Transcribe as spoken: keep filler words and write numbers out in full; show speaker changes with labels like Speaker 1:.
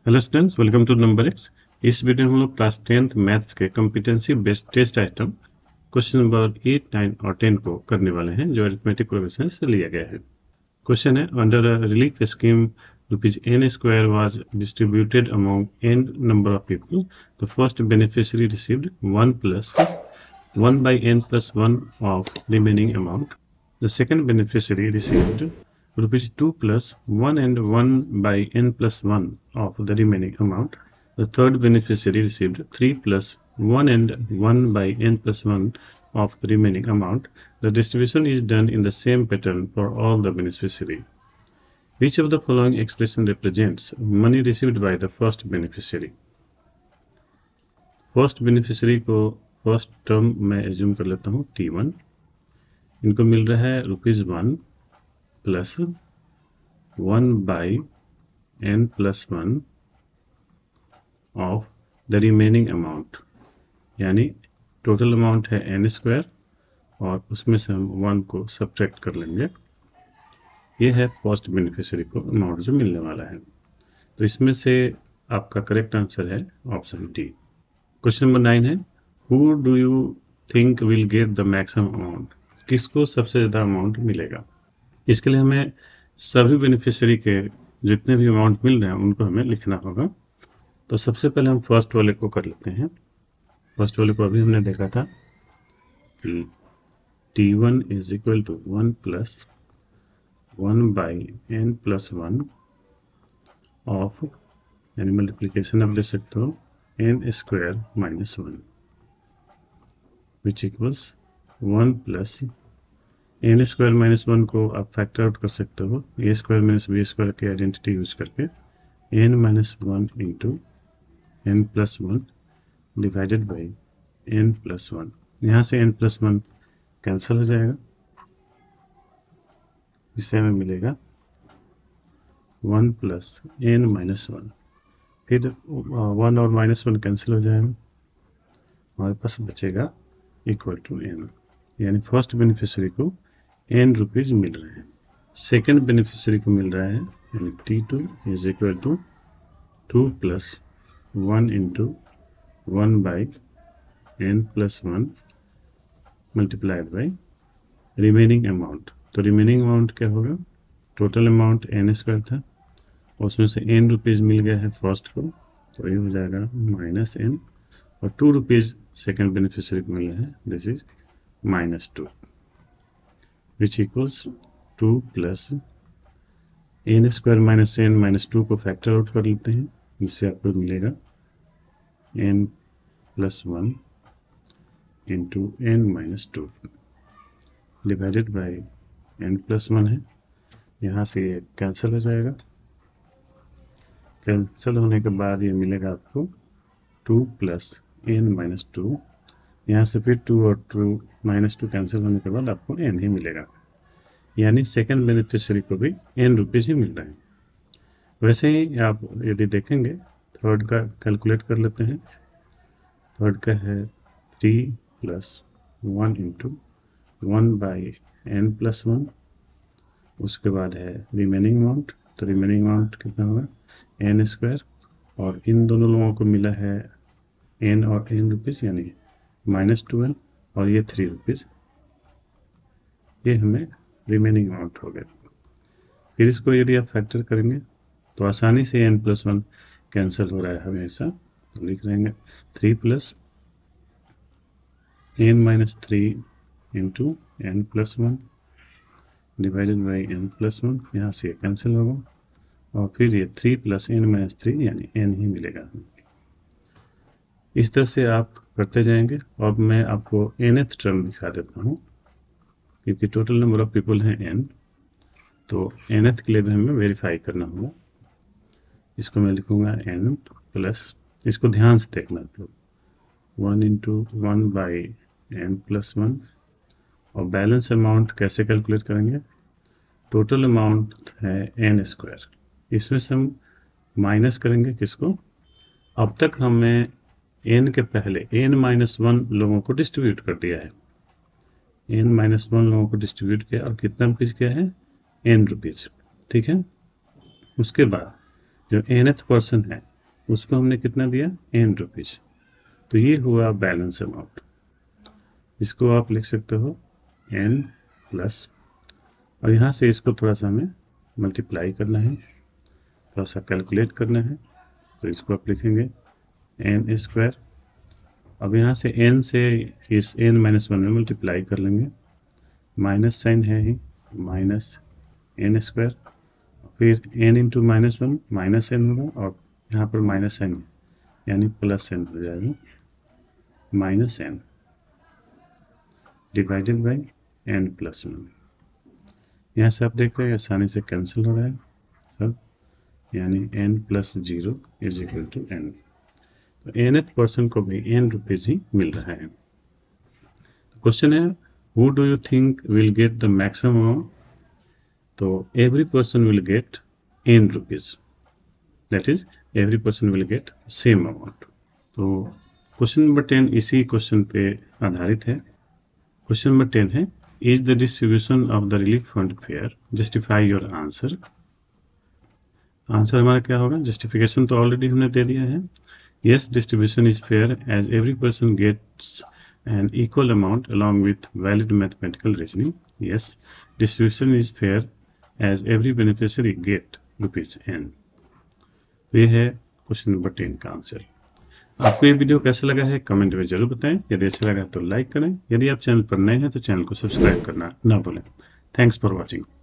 Speaker 1: Hello students, welcome to number X. इस video में हम लोग क्लास टेंथ मैथ्स के competency based test item question number eight, nine और टेन को करने वाले हैं, जो अरिथमेटिक प्रोग्रेशन से लिया गया है। क्वेश्चन है, under a relief scheme rupees N square was distributed among N number of people. The first beneficiary received one plus one by N plus one of remaining amount. The second beneficiary received rupees two plus one and one by n plus one of the remaining amount. The third beneficiary received three plus one and one by n plus one of the remaining amount. The distribution is done in the same pattern for all the beneficiary. Which of the following expression represents money received by the first beneficiary? First beneficiary को first term मैं assume कर लेता हूँ T one. इनको मिल रहा है rupees one plus one by N plus one of the remaining amount, यानी टोटल अमाउंट है एन स्क्वायर और उसमें से हम वन को सब्ट्रैक्ट कर लेंगे। ये है फर्स्ट बेनिफिशियरी को अमाउंट जो मिलने वाला है। तो इसमें से आपका करेक्ट आंसर है option D. Question number nine है, who do you think will get the maximum amount? किसको सबसे ज़्यादा अमाउंट मिलेगा? इसके लिए हमें सभी बेनिफिशियरी के जितने भी अमाउंट मिल रहे हैं उनको हमें लिखना होगा। तो सबसे पहले हम फर्स्ट वाले को कर लेते हैं। फर्स्ट वाले को अभी हमने देखा था कि T one is equal to one plus one by N plus one of, यानी मल्टीप्लीकेशन आप ले सकते हो, n square minus one which equals one plus n square minus one को आप फैक्टर आउट कर सकते हो A square minus B square की आइडेंटिटी यूज करके, n minus one into n plus one divided by N plus one. यहाँ से N plus one cancel हो जाएगा, इससे हमें मिलेगा one plus n minus one. फिर वन और माइनस वन कैंसिल हो जाएगा, हमारे पास बचेगा इक्वल टू एन, यानी फर्स्ट बेनिफिशियरी को एन रुपीज मिल रहे हैं। सेकेंड बेनिफिशियरी को मिल रहा है यानी T two is equal to two plus one into one by N plus one multiplied by remaining amount. तो रिमेनिंग अमाउंट क्या होगा? टोटल अमाउंट एन स्क्वायर था, उसमें से एन रुपीज मिल गया है फर्स्ट को, तो ये हो जाएगा माइनस एन, और टू रुपीज सेकेंड बेनिफिशियरी को मिल रहा है, this is minus two, which equals two plus n square minus n minus two को फैक्टर आउट कर लेते हैं, जिससे आपको मिलेगा n plus one into n minus two divided by N plus one है। यहाँ से ये कैंसिल हो जाएगा, कैंसिल होने के बाद ये मिलेगा आपको two plus n minus two. यहाँ से फिर टू और टू माइनस टू कैंसिल होने के बाद आपको एन ही मिलेगा, यानी सेकेंड बेनिफिशियरी को भी एन रुपीज ही मिल रहा है। वैसे ही आप यदि देखेंगे थर्ड का कैलकुलेट कर लेते हैं। थर्ड का है three plus one into one by N plus one, उसके बाद है रिमेनिंग अमाउंट। तो रिमेनिंग अमाउंट कितना होगा? एन स्क्वायर, और इन दोनों लोगों को मिला है एन और एन रुपीज, यानी माइनस टू एन, और ये थ्री रुपीज, ये हमें रिमेनिंग अमाउंट हो गया। फिर इसको यदि आप फैक्टर करेंगे तो आसानी से एन प्लस वन कैंसिल हो रहा है हमेशा, तो लिख लेंगे three plus n minus three into n plus one divided by N plus one, यहाँ से कैंसिल होगा, और फिर ये three plus n minus three यानी एन ही मिलेगा। इस तरह से आप करते जाएंगे। अब मैं आपको nth टर्म दिखा देता हूँ, क्योंकि टोटल नंबर ऑफ पीपल हैं n, तो nth के लिए भी हमें वेरीफाई करना होगा। इसको मैं लिखूंगा n प्लस, इसको ध्यान से देखना आप लोग, one into one by N plus one, और बैलेंस अमाउंट कैसे कैलकुलेट करेंगे? टोटल अमाउंट है एन स्क्वायर, इसमें से हम माइनस करेंगे किसको? अब तक हमें एन के पहले एन माइनस वन लोगों को डिस्ट्रीब्यूट कर दिया है, एन माइनस वन लोगों को डिस्ट्रीब्यूट किया, और कितना रुपीज किया है? एन रुपीज, ठीक है। उसके बाद जो एनथ पर्सन है उसको हमने कितना दिया, एन रुपीज। तो ये हुआ बैलेंस अमाउंट, इसको आप लिख सकते हो एन प्लस, और यहाँ से इसको थोड़ा सा हमें मल्टीप्लाई करना है, थोड़ा सा कैलकुलेट करना है, तो इसको आप लिखेंगे एन स्क्वायर। अब यहाँ से n से इस n माइनस वन में मल्टीप्लाई कर लेंगे, माइनस साइन है ही, माइनस एन स्क्वायर, फिर n इंटू माइनस वन माइनस एन होगा, और यहाँ पर माइनस साइन यानी प्लस एन हो जाएगा, minus n divided by N plus one. यहाँ से आप देख रहे हैं आसानी से कैंसिल हो रहा है सब, यानी n plus zero is equal to n. तो एन पर्सन को भी एन रुपीज ही मिल रहा है। क्वेश्चन है who do you think will get the maximum amount? तो every person will get n rupees, that is every person will get same amount. तो question number ten इसी question पे आधारित है। क्वेश्चन नंबर टेन है is the distribution of the relief fund fair, justify your answer. Answer हमारा क्या होगा, justification तो ऑलरेडी हमने दे दिया है। Yes, distribution is fair as every person gets an equal amount along with valid mathematical reasoning. Yes, distribution is fair as every beneficiary get rupees n. तो ये है क्वेश्चन नंबर टेन का answer. आपको ये video कैसा लगा है comment में जरूर बताएं। यदि अच्छा लगा तो लाइक करें, यदि आप चैनल पर नए हैं तो चैनल को सब्सक्राइब करना ना भूलें। Thanks for watching.